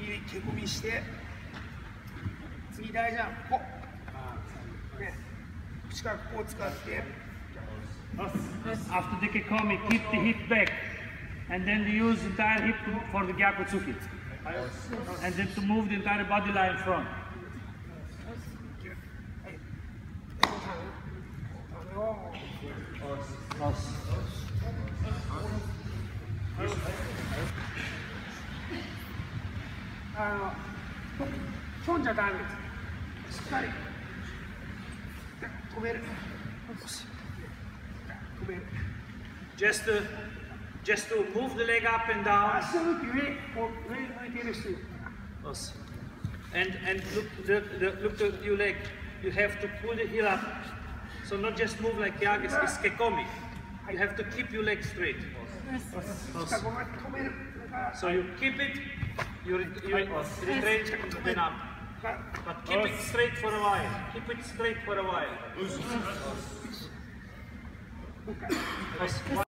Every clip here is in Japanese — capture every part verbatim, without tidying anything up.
右毛込みして、次大ジャンプ、こう、ね、口からここを使って。 After the kekomi, keep the hip back, and then you use the entire hip for the gyakutsuki, and then to move the entire body line front. Uh, 飛んじゃダメです。しっかり止める。止める。 Just to, just to move the leg up and down. 足の向き上、こう上に向いてる人。 And and look the, the look to your leg. You have to pull the heel up. So not just move like Gyakis, it's kekomi. You have to keep your leg straight. So you keep it. You you retrain then up. But keep it straight for a while. Keep it straight for a while. Yes.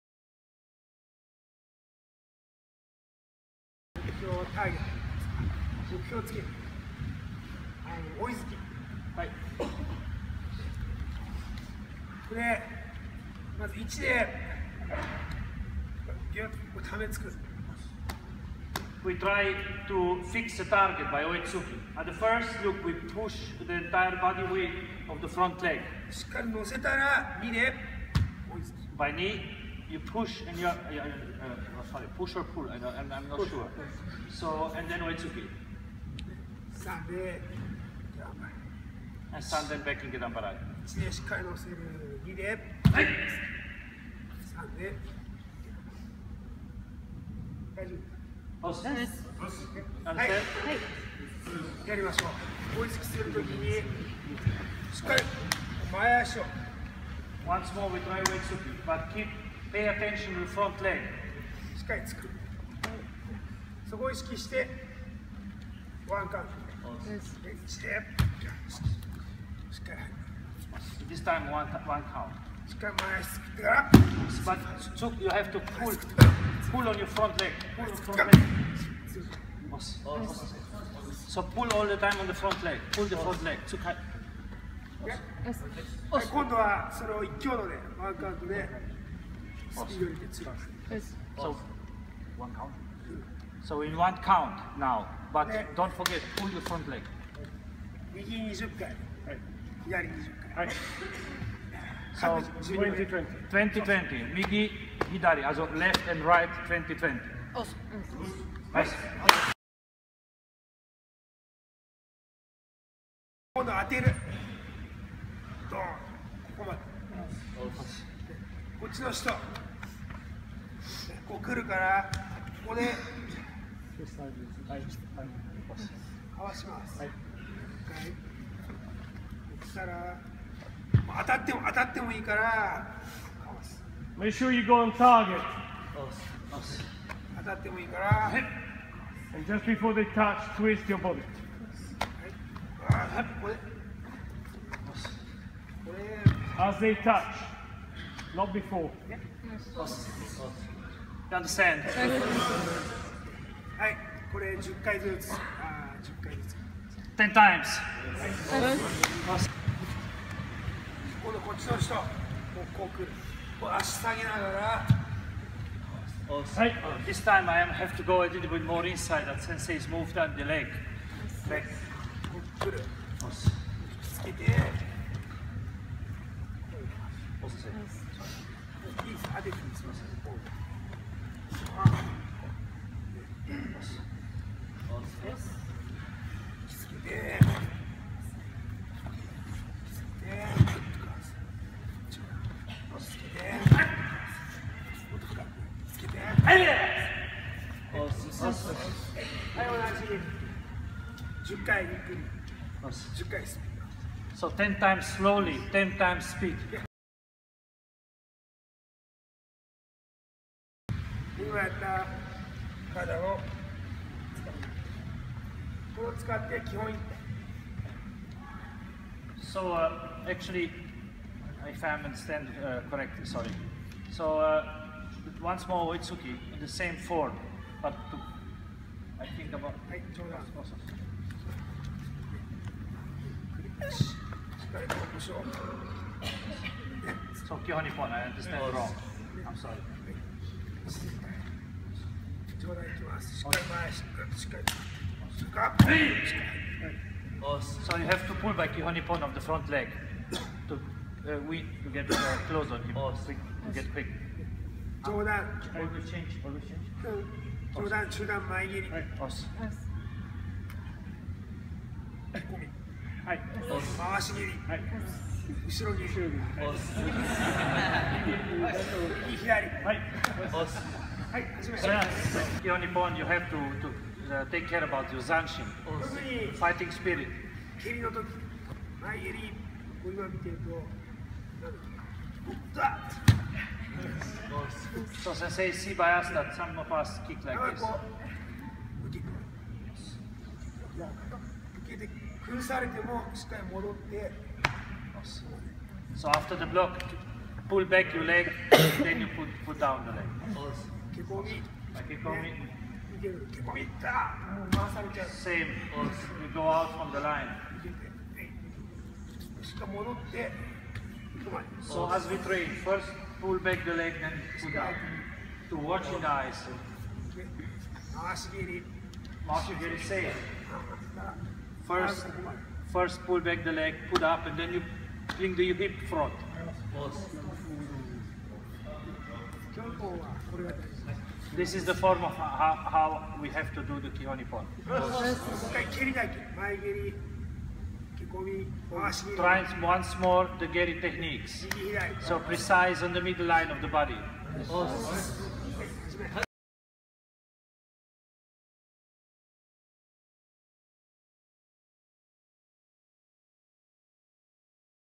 ターゲット、目標をつける、追いつき、はい、これまずいちでギュッとためつく。 We try to fix the target by oitsuki. At the first look, we push the entire body weight of the front leg. しっかり乗せたらにで追いつき。 By knee, you push and you, uh, uh, sorry, push or pull. I don't, I'm, I'm not sure. So and then oitsuki. さんで And Sanden back in Gedambarai. いちでしっかり乗せる。にでさんで大丈夫。はい、やりましょう。追いつきするときにしっかり前足を。 Once more we try oitsuki, but keep pay attention to the front leg. しっかりつく。そこを意識してワンカウント。いちでしっかり入る。 This time one one count. しっかり前足つくってから。 But so you have to pull pull on your front leg. Pull on front leg. So pull all the time on the front leg. Pull the front leg. So cut. 今度はそれを一強度でワンカウントでスピード入れて強く。 So one count. So in one count now, but don't forget pull your front leg. 右にじゅっかい、左にじゅっかい。 So twenty twenty. twenty twenty. 右、左、also left and right twenty twenty. Nice. 今度当てる。ドーン。ここまで。こっちの人。こう来るから、ここで。かわします。はい。そしたら。当たっても当たってもいいから。 Make sure you go on target. 当たってもいいから。 And just before they touch, twist your body. これ。これ。 As they touch, not before. You understand? はい、これじゅっかいずつ。ああ、じゅっかいずつ。 ten times. 今度こっちの人、こうこう来る。こう足下げながら。 はい。This time I have to go a little bit more inside. That sensei's moved down the leg. Back. 来る。つけて。いいです。当ててみます。つけて。じゅっかいゆっくり。じゅっかいスピード。 So ten times slowly, ten times speed. 今やった体を使う。これを使って基本。 So uh, actually, if I understand uh, correctly, sorry. So uh, once more oitsuki in the same form, but to, I think about はい、上段。 also. しっかりと腰を。 So Kihon Nippon, I understand wrong. I'm sorry. 上段いきます。しっかり前、しっかり、しっかり。しっかり。しっかり。 So you have to pull by Kihon Nippon of the front leg to uh, we to get uh, close on him. Quick, to get quick. 上段。 Always change. Always change. 上段、中段、前切り。 Os. 込み。 はい。 回し切り。 はい。 後ろ切り。 後ろ切り。 右左。 はい。 Os. はい、始め。 Kihon Nippon, you have to to uh, take care about your zanshin, 特に fighting spirit. 蹴りの時、前蹴り、こう今見てると、なんだうっだ So Sensei, see by us that some of us kick だ like から this. こう、受け受けて、崩されてもしっかり戻って、 So after the block, pull back your leg, then you put put down the leg. 蹴込み、 Like you come in, いける、蹴込み、だもう回されちゃう。 same. You go out from the line. 受けて、しっかり戻って、行く前に。 So as we train, first pull back the leg, then put down. To watch in the eyes. で回し蹴り、 Mark you very safe. だから、 First, first pull back the leg, put up, and then you bring the hip front. 基本法はこれが大事。 This is the form of how, how we have to do the Kihon Nippon. もう一回蹴りだけ、前蹴り、蹴込み、回し蹴り、 Try once more the Geri techniques. 右左。 So precise on the middle line of the body. 始め。